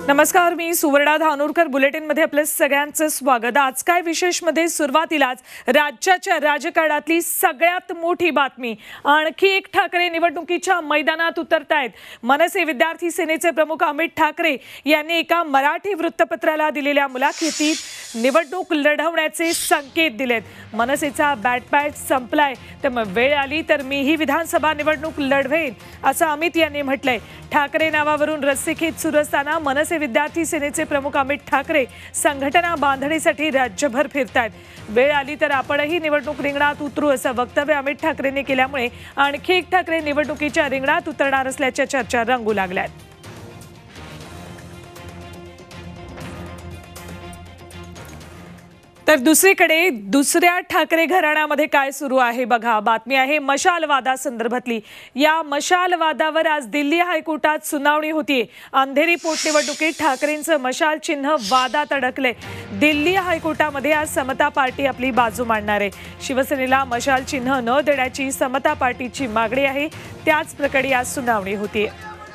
नमस्कार, मी सुवर्णा धानोरकर. बुलेटिनमध्ये आपलं सगळ्यांचं स्वागत. आज काय विशेषमध्ये सुरुवातीलाच राज्याच्या राजकारणातली सगळ्यात मोठी बातमी. आणखी एक ठाकरे निवडणुकीच्या मैदानात उतरतायत. मनसे विद्यार्थी सेनेचे प्रमुख अमित ठाकरे यांनी एका मराठी वृत्तपत्राला दिलेल्या मुलाखतीत निवडणूक लढवण्याचे संकेत दिलेत. मनसेचा बॅटपॅच संपलाय, तर वेळ आली तर मीही विधानसभा निवडणूक लढवेन असं अमित यांनी म्हटलंय. ठाकरे नावावरून रस्सीखेच सुरू असताना मनसे विद्यार्थी सेनेचे प्रमुख अमित ठाकरे संघटना बांधणीसाठी राज्यभर फिरतायत. वेळ आली तर आपणही निवडणूक रिंगणात उतरू असं वक्तव्य अमित ठाकरेंनी केल्यामुळे आणखी एक ठाकरे निवडणुकीच्या रिंगणात उतरणार असल्याच्या चर्चा रंगू लागल्यात. तर दुसरीकडे दुसऱ्या ठाकरे घराण्यामध्ये काय सुरू आहे बघा. बातमी आहे मशाल वादासंदर्भातली. या मशाल वादावर आज दिल्ली हायकोर्टात सुनावणी होतीये. अंधेरी पोटनिवडणुकीत ठाकरेंचं मशाल चिन्ह वादात अडकले. दिल्ली हायकोर्टामध्ये आज समता पार्टी आपली बाजू मांडणार आहे. शिवसेनेला मशाल चिन्ह न देण्याची समता पार्टीची मागणी आहे. त्याच प्रकरणी आज सुनावणी होतीये.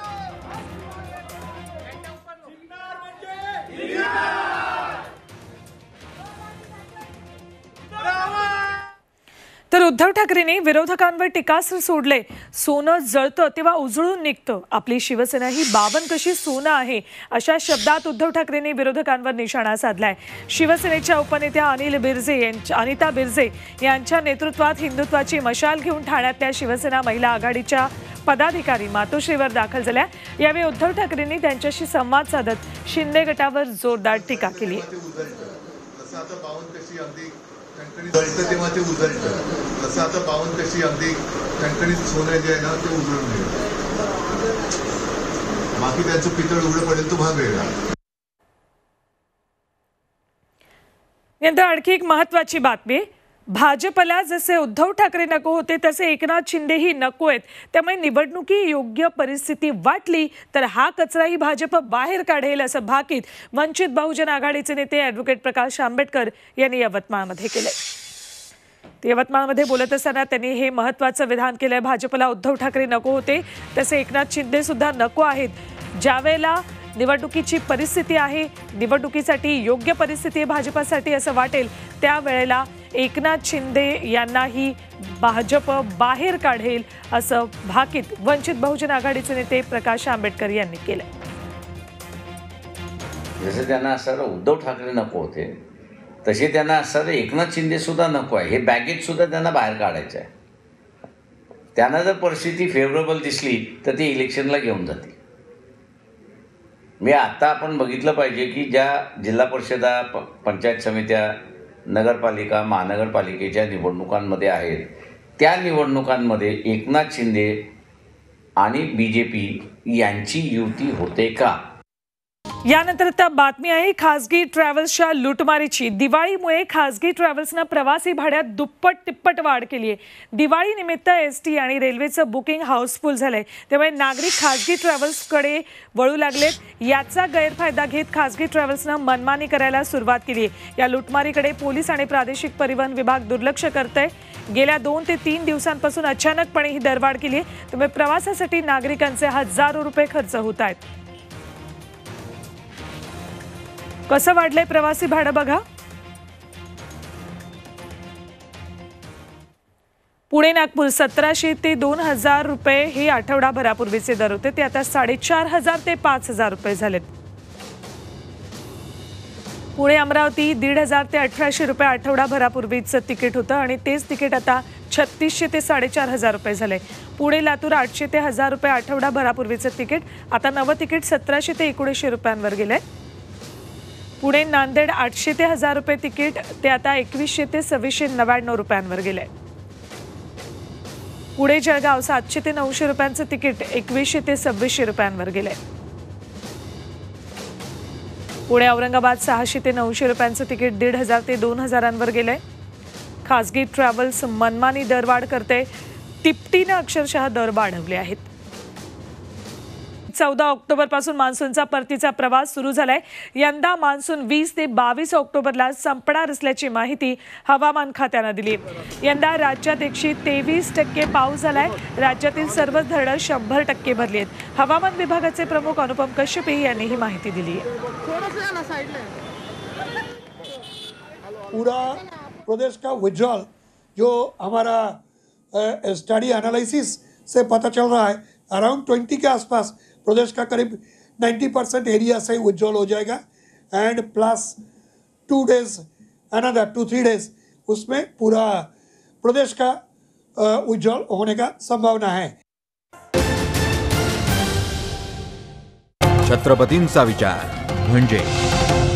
तर उद्धव ठाकरेंनी विरोधकांवर टीकास्त्र सोडले. सोनं जळतं तेव्हा उजळून निघतं, आपली शिवसेना ही 52 कशी सोनं आहे अशा शब्दात उद्धव ठाकरेंनी विरोधकांवर निशाणा साधलाय. शिवसेनेच्या उपनेत्या अनिता बिर्जे यांच्या नेतृत्वात हिंदुत्वाची मशाल घेऊन ठाण्यातल्या शिवसेना महिला आघाडीच्या पदाधिकारी मातोश्रीवर दाखल झाल्या. यावेळी उद्धव ठाकरेंनी त्यांच्याशी संवाद साधत शिंदे गटावर जोरदार टीका केली. तेव्हा ते उजळतं, तसं आता 52 कशी अगदी कणकणीत सोनं जे आहे ना ते उजळून मिळेल. बाकी त्यांचं पितळ उघडं पडेल तो भाग वेगळा. नंतर आणखी एक महत्वाची बातमी. भाजपला जसे उद्धव ठाकरे नको होते तसे एकनाथ शिंदेही नको आहेत. त्यामुळे निवडणुकी योग्य परिस्थिती वाटली तर हा कचराही भाजप बाहेर काढेल असं भाकीत वंचित बहुजन आघाडीचे नेते ॲडव्होकेट प्रकाश आंबेडकर यांनी यवतमाळमध्ये केले. यवतमाळमध्ये बोलत असताना त्यांनी हे महत्त्वाचं विधान केलंय. भाजपला उद्धव ठाकरे नको होते तसे एकनाथ शिंदे सुद्धा नको आहेत. ज्यावेळेला निवडणुकीची परिस्थिती आहे, निवडणुकीसाठी योग्य परिस्थिती आहे भाजपसाठी असं वाटेल, त्यावेळेला एकनाथ शिंदे यांनाही भाजप बाहेर काढेल असं भाकीत वंचित बहुजन आघाडीचे नेते प्रकाश आंबेडकर यांनी केलं. जसं त्यांना असं उद्धव ठाकरे नको होते तसे त्यांना असं एकनाथ शिंदे सुद्धा नको आहे. हे बॅगेज सुद्धा त्यांना बाहेर काढायचं आहे. त्यांना जर परिस्थिती फेवरेबल दिसली तर ते इलेक्शनला घेऊन जातील. मी आत्ता आपण बघितलं पाहिजे की ज्या जिल्हा परिषदा, पंचायत समित्या, नगरपालिका, महानगरपालिकेच्या निवडणुकांमध्ये आहेत त्या निवडणुकांमध्ये एकनाथ शिंदे आणि BJP यांची युती होते का? यानंतर आता बातमी आहे खासगी ट्रॅव्हल्सच्या लुटमारीची. दिवाळीमुळे खासगी ट्रॅव्हल्सनं प्रवासी भाड्यात दुप्पट तिप्पट वाढ केली आहे. दिवाळी निमित्त ST आणि रेल्वेचं बुकिंग हाऊसफुल झालंय. त्यामुळे नागरिक खासगी ट्रॅव्हल्सकडे वळू लागलेत. याचा गैरफायदा घेत खासगी ट्रॅव्हल्सनं मनमानी करायला सुरुवात केली आहे. या लुटमारीकडे पोलीस आणि प्रादेशिक परिवहन विभाग दुर्लक्ष करतंय. गेल्या 2 ते 3 दिवसांपासून अचानकपणे ही दरवाढ केली आहे. त्यामुळे प्रवासासाठी नागरिकांचे हजारो रुपये खर्च होत आहेत. कसं वाढलंय प्रवासी भाडं बघा. पुणे नागपूर 1700 ते 2000 रुपये हे आठवडाभरापूर्वीचे दर होते. ते आता 4500 ते 5000 रुपये झालेत. पुणे अमरावती 1500 ते 1800 रुपये आठवडाभरापूर्वीचं तिकीट होतं आणि तेच तिकीट आता 3600 ते 4500 रुपये झाले. पुणे लातूर 800 ते 1000 रुपये आठवडाभरापूर्वीचं तिकीट आता नवं तिकीट 1700 ते 1900 रुपयांवर गेलंय. पुणे नांदेड 800 ते 1000 रुपये तिकीट ते आता 2100 ते 2699 रुपयांवर गेलंय. पुणे जळगाव 700 ते 900 रुपयांचं तिकीट 2100 ते 2600 रुपयांवर गेलंय. पुणे औरंगाबाद 600 ते 900 रुपयांचं तिकीट 1500 ते 2000 गेलंय. खासगी ट्रॅव्हल्स मनमानी दरवाढ करते. तिपटीनं अक्षरशः दर वाढवले आहेत. 14 ऑक्टोबरपासून मान्सूनचा परतीचा प्रवास सुरू झालाय. यंदा मान्सून 20 ते 22 ऑक्टोबरला संपणार असल्याची माहिती हवामान खात्यानं दिली. यंदा राज्यात 123% पाऊस झालाय. राज्यातील सर्वच धरणं 100% भरली आहेत. हवामान विभागाचे प्रमुख अनुपम कश्यप यांनी ही माहिती दिली. पूरा प्रदेश का विजुअल जो हमारा स्टडी एनालिसिस से पता चल रहा है, अराउंड 20 के आसपास प्रदेश का करीब 90% एरिया से विजुअल हो जाएगा. And plus 2 days another 2-3 days उसमें पूरा प्रदेश का विजुअल होने का संभावना है. छत्रपतींचा विचार म्हणजे